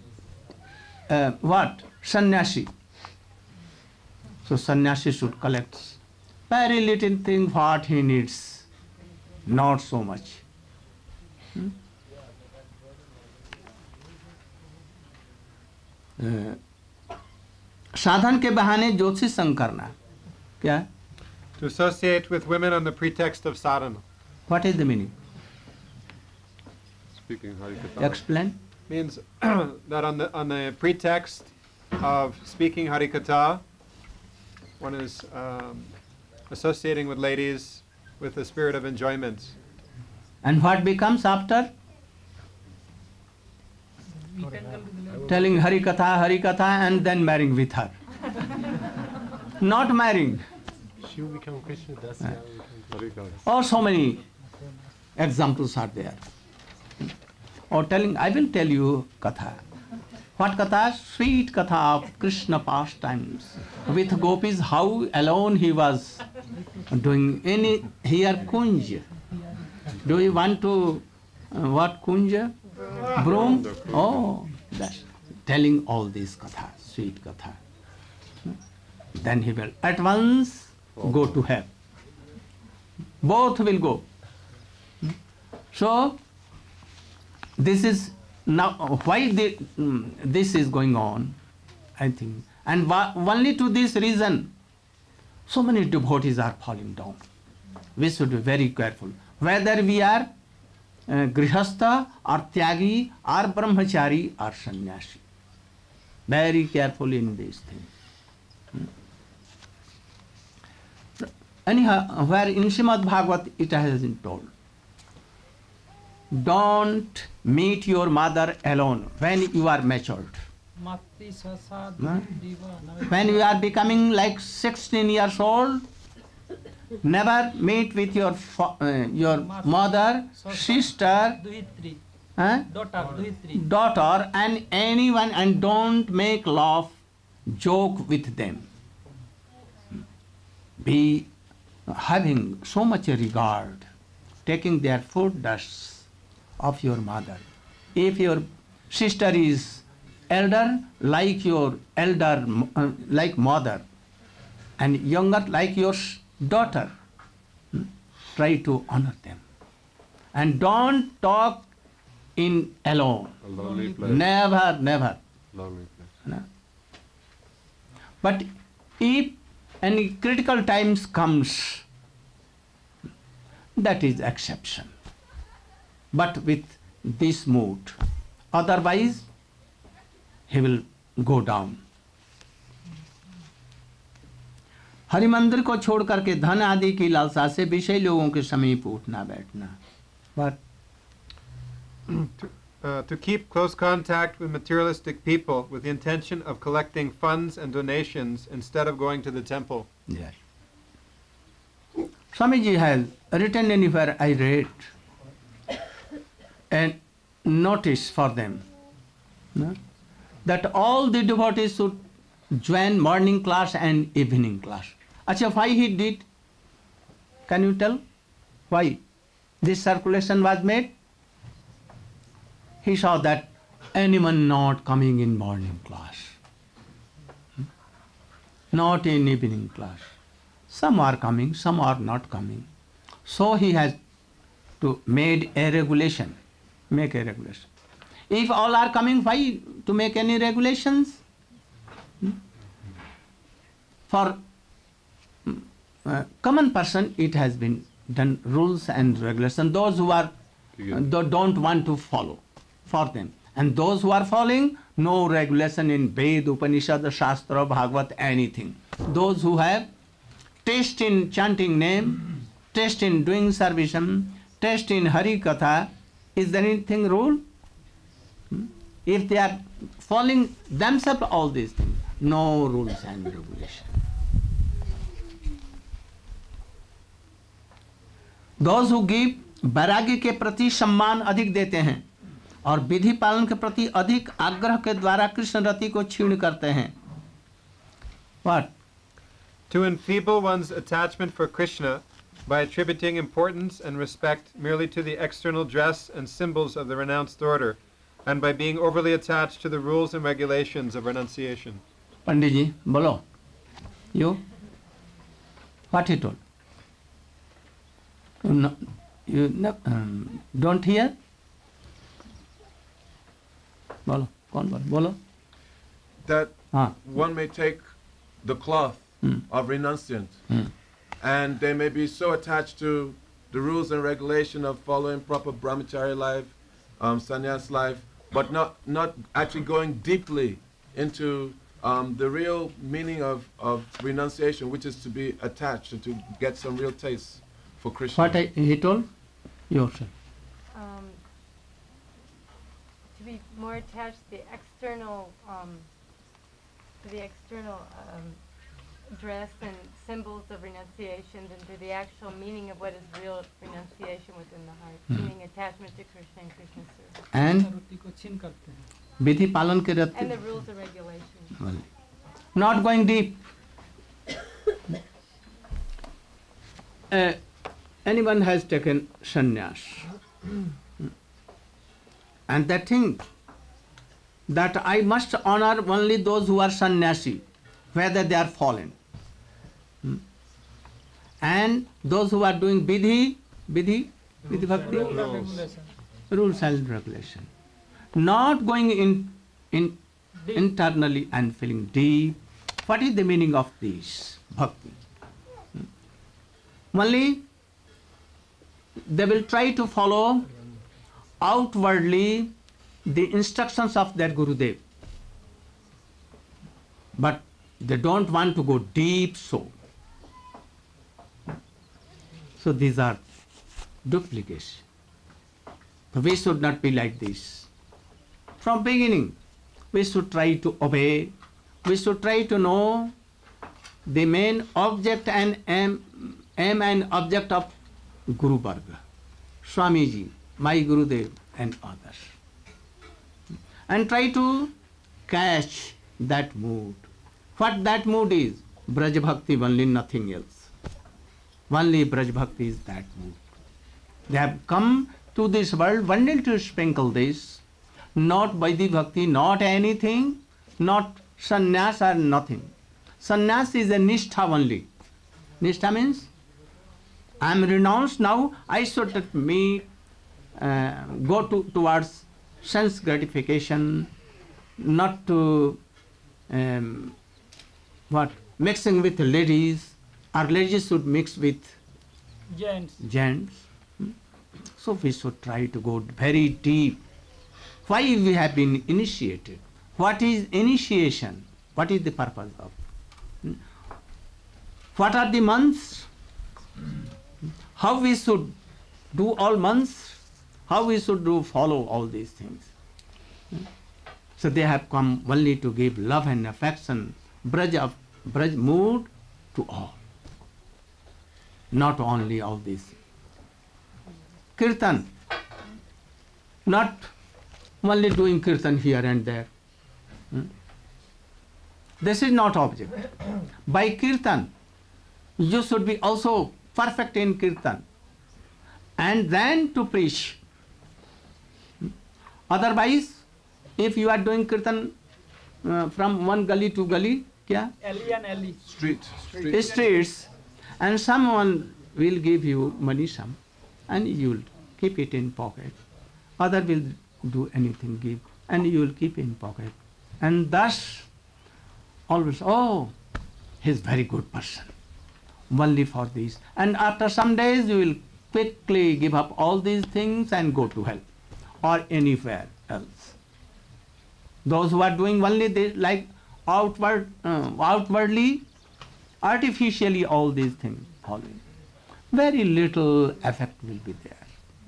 sannyasi. So sannyasi should collect very little thing what he needs, not so much. साधन के बहाने ज्योतिषी संग करना क्या? To associate with women on the pretext of sadhana. What is the meaning? speaking Harikatha? Explain. Means that on the pretext of speaking Harikatha, one is associating with ladies with the spirit of enjoyment. And what becomes after? Telling Harikatha, and then marrying with her. Not marrying. She will become Krishna Das. Or so many examples are there. Or telling, I will tell you Katha. What Katha? Sweet Katha of Krishna pastimes. With gopis, how alone he was doing any here kunj. Do you want to, what kunj? Broom? Oh, that's telling all these Katha, sweet Katha. Then he will at once go to hell. Both will go. So, this is now why this is going on, I think. And only to this reason, so many devotees are falling down. We should be very careful. Whether we are grihastha or tyagi or brahmachari or sannyasi. Very careful in these things. Anyhow, where in Srimad Bhagavat it has been told, don't meet your mother alone when you are matured. When you are becoming like 16 years old, never meet with your mother, sister, daughter and anyone, and don't make laugh, joke with them. Be having so much regard, taking their food dusts of your mother. If your sister is elder, like your elder, like mother, and younger, like your daughter, try to honor them. And don't talk in alone. A lonely place. Never, never. Lonely place. No. But if any critical times comes, that is exception. But with this mood, otherwise he will go down. Hari मंदिर को छोड़ करके धन आदि की लालसा से विषय लोगों के समीप उठना बैठना. But to keep close contact with materialistic people with the intention of collecting funds and donations instead of going to the temple. Yes. Swamiji has written anywhere, I read, a notice for them, no? That all the devotees should join morning class and evening class. Acha, why he did? Can you tell why this circulation was made? He saw that anyone not coming in morning class, not in evening class. Some are coming, some are not coming. So he has to make a regulation. If all are coming, why to make any regulations? For common person, it has been done rules and regulations. Those who are don't want to follow, for them. And those who are following, no regulation in Ved, Upanishad, Shastra, Bhagavat, anything. Those who have taste in chanting name, taste in doing service, taste in Hari Katha, is there anything rule? If they are following themselves all these things, no rules and regulations. Those who give वैराग्य के प्रति सम्मान अधिक देते हैं और विधि पालन के प्रति अधिक आग्रह के द्वारा कृष्ण रति को क्षीण करते हैं. What? To enfeeble one's attachment for Krishna by attributing importance and respect merely to the external dress and symbols of the renounced order, and by being overly attached to the rules and regulations of renunciation. Pandit ji, bolo. You? What he told? You don't hear? Bolo. Kaun bolo? Bolo. That one may take the cloth of renunciant, and they may be so attached to the rules and regulation of following proper brahmachari life sannyas life, but not actually going deeply into the real meaning of renunciation, which is to be attached and to get some real taste for Krishna. What he told? Yourself. To be more attached to the external, dress and symbols of renunciation than to the actual meaning of what is real renunciation within the heart, meaning attachment to Krishna and Krishna service. And vidhi palan ke ratte. And the rules and regulations. Not going deep. Anyone has taken sannyas, and they think that I must honor only those who are sannyasi, whether they are fallen. And those who are doing vidhi bhakti, rules and regulation. Not going in internally and feeling deep. What is the meaning of this bhakti? Only they will try to follow outwardly the instructions of their Gurudev, but they don't want to go deep so. So these are duplicates. We should not be like this. From beginning, we should try to obey. We should try to know the main object and aim and object of Guru Varga, Swamiji, my Gurudev and others. And try to catch that mood. What that mood is? Braj Bhakti, only nothing else. Only Braj Bhakti is that mood. They have come to this world only to sprinkle this, not Vaidhi Bhakti, not anything, not sannyas or nothing. Sannyas is a nishtha only. Nishtha means I am renounced now, I should go towards sense gratification, not to mixing with ladies, or ladies should mix with gents. So we should try to go very deep. Why we have been initiated? What is initiation? What is the purpose of? What are the months? How we should do all months? How we should follow all these things? So they have come only to give love and affection, braj mood to all. Not only all this. Kirtan, not only doing kirtan here and there. This is not object. By kirtan, you should be also perfect in kirtan and then to preach. Otherwise, if you are doing kirtan from one gully to gully, streets, and someone will give you money sum, and you will keep it in pocket. Other will do anything, give, and you will keep in pocket. And thus, always, oh, he is very good person, only for this. And after some days, you will quickly give up all these things and go to hell or anywhere else. Those who are doing only this, like outwardly, artificially all these things following, very little effect will be there.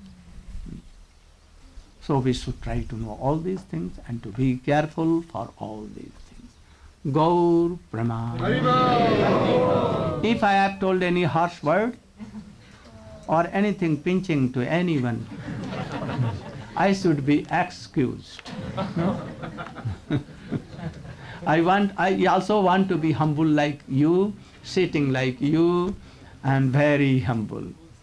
So we should try to know all these things and to be careful for all these things. Gaur Praman. If I have told any harsh word or anything pinching to anyone, I should be excused. No? I also want to be humble like you, sitting like you, and very humble.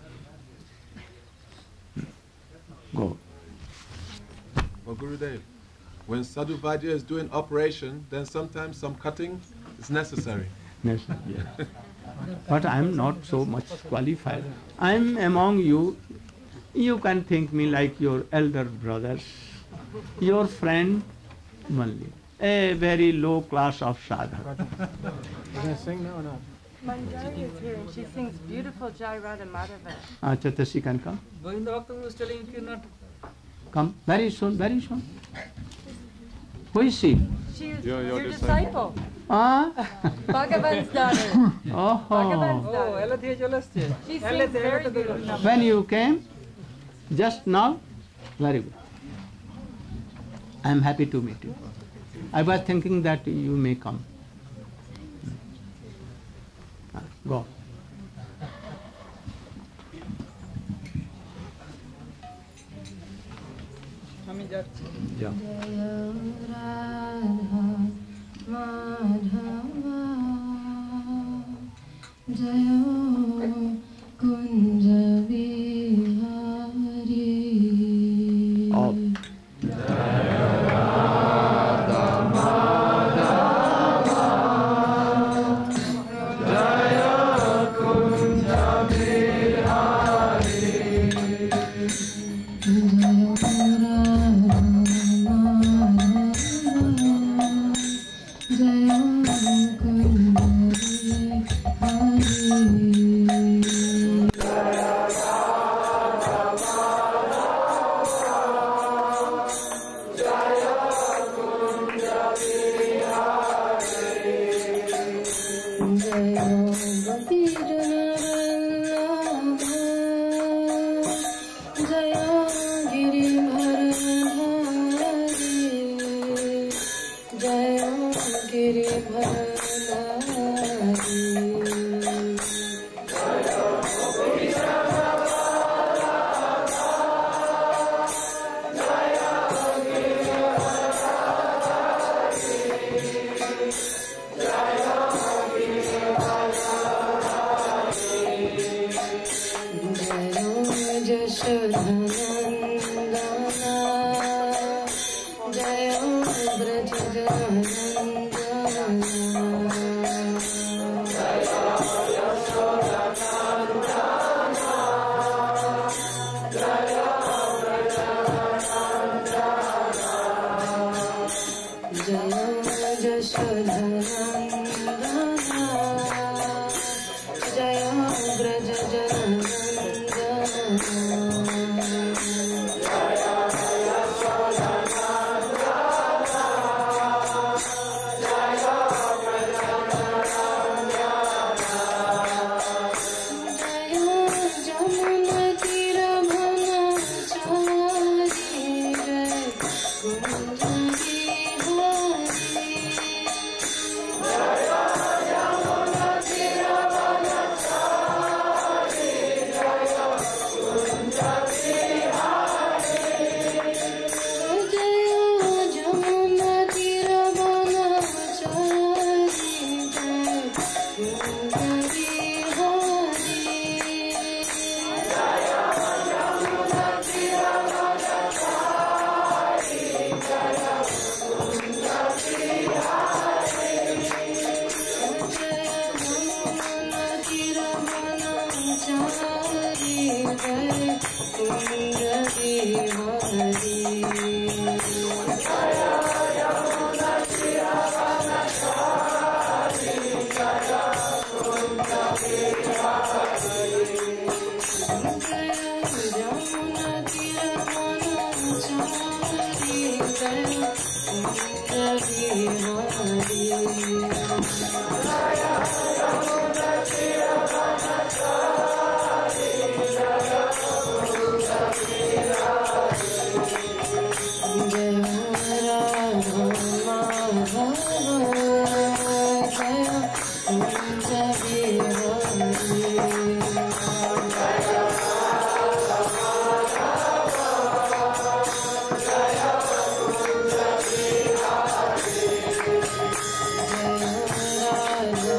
Go. Well, Gurudev, when Sadhu Vaidya is doing operation, then sometimes some cutting is necessary. Yes, yes. But I am not so much qualified. I am among you. You can think me like your elder brothers, your friend only, a very low class of sadhak. You going to sing now or not? Manjari is here and she sings beautiful Jai Radha Madhava. Acha, she can come. Govinda Bhakta was telling if you're not come very soon, very soon. Who is she? She is Your your disciple. Ah? Bhagavan's daughter. Oh. Bhagavan's Oh, daughter. ela দিয়ে চলে আসছে She sings very beautifully. When you came, just now, very good. I am happy to meet you. I was thinking that you may come. Go. আমি যাচ্ছি Yeah. Jaya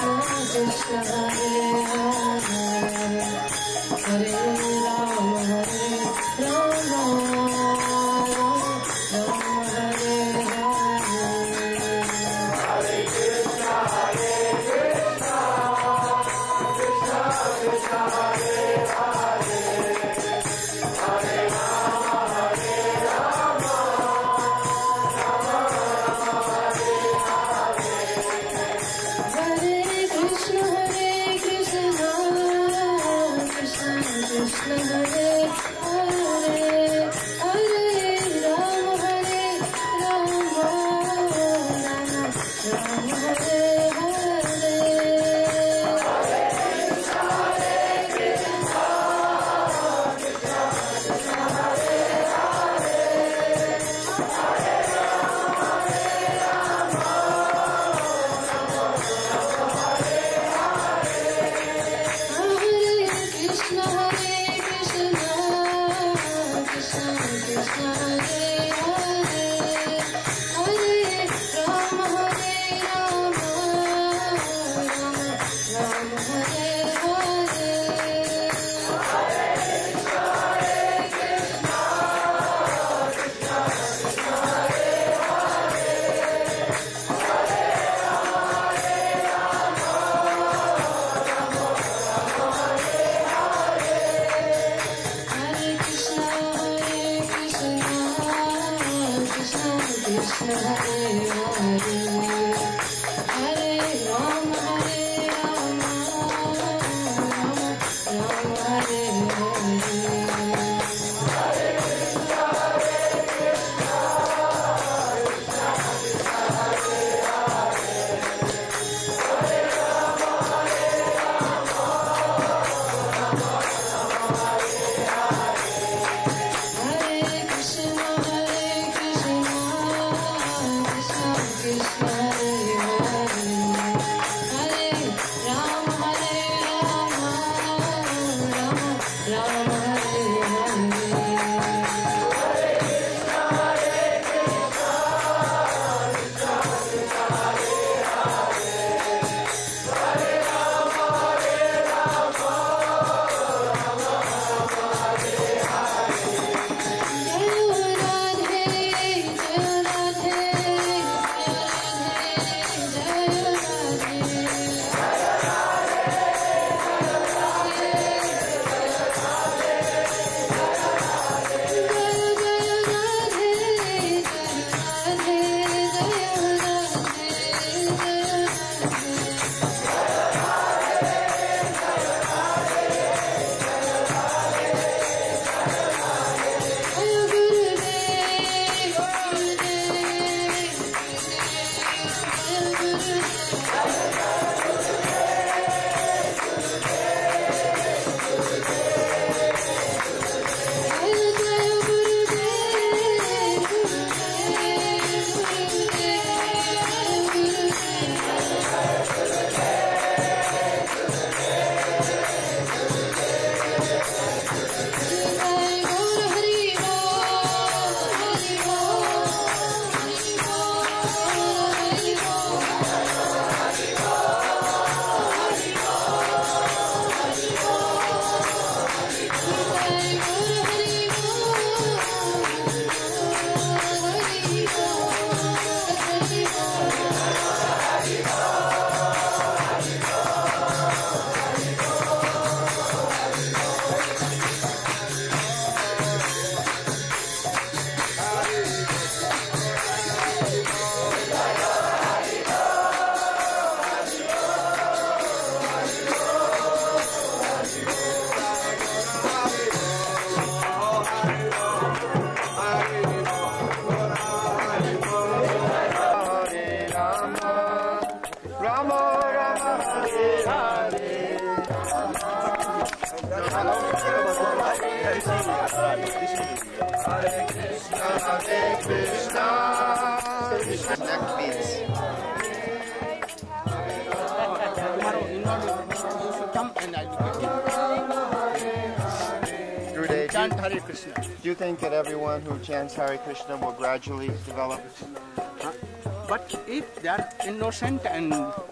Do you think that everyone who chants Hare Krishna will gradually develop? But if they are innocent and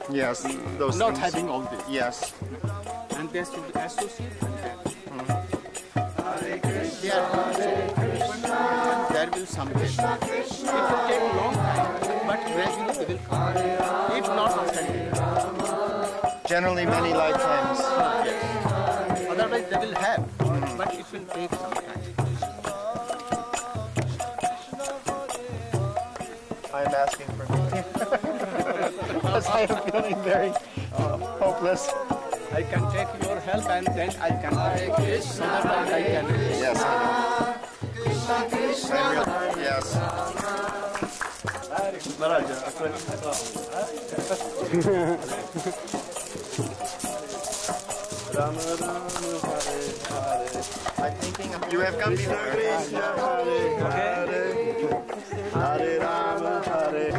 Yes, those not things. having all this. Yes. And they should associate with that. There will someday. It will take a long time, but gradually they will come. If not instantly. Generally many lifetimes. Yes. Otherwise they will have, but it will take some time. I'm asking for me. Because I am feeling very hopeless. I can take your help and then I can take this so that I can. Yes, I know. Yes. I'm thinking you have come before. Hare Rama, Hare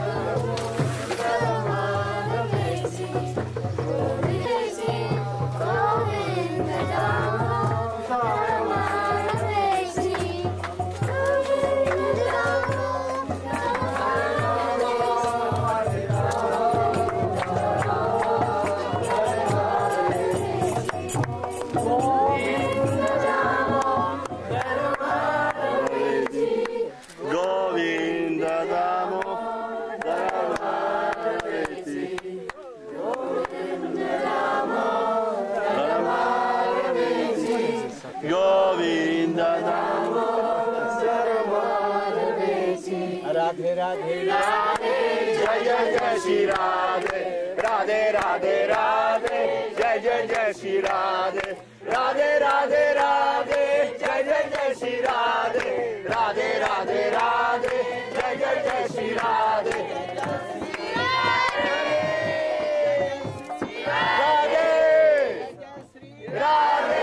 Radhe Radhe Radhe, Jai Jai Jai Shri Radhe, Radhe Radhe Radhe, Jai Jai Jai Shri Radhe, Radhe Radhe Radhe, Jai Jai Jai Shri Radhe, Radhe Radhe Radhe, Jai Jai Jai Shri Radhe, Radhe, Radhe.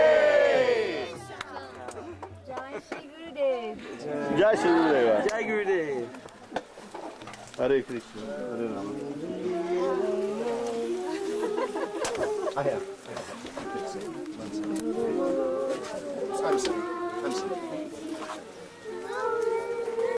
Jai Shri Gurudeva. Jai Gurudev. Hare Krishna, Hare Rama. I have. I'm sorry.